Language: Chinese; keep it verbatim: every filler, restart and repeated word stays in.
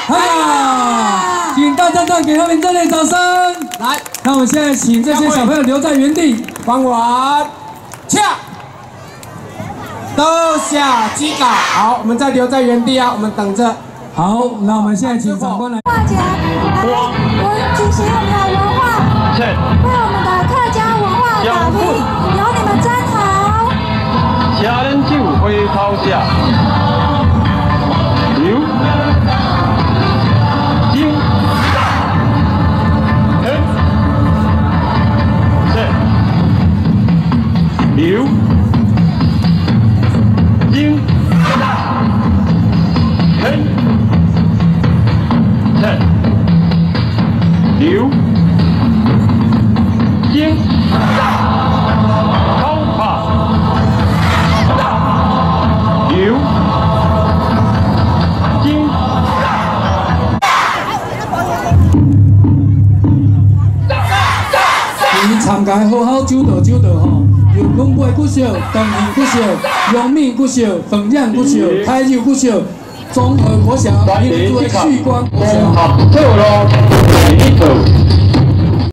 啊！请大家再给他们热烈掌声。来，那我们现在请这些小朋友留在原地， 放完，恰，都下击打。好，我们再留在原地啊，我们等着。 好，那我们现在请长官来。 画家来我举行我们的文化，为我们的客家文化打拼，由你们站好。 家人就会抛下，刘金恩是刘金恩是刘金。 伊参加好好酒道酒道吼，有龙背骨烧、东面骨烧、阳面骨烧、凤阳骨烧、太柔骨烧，综合国小民族的旭光国小。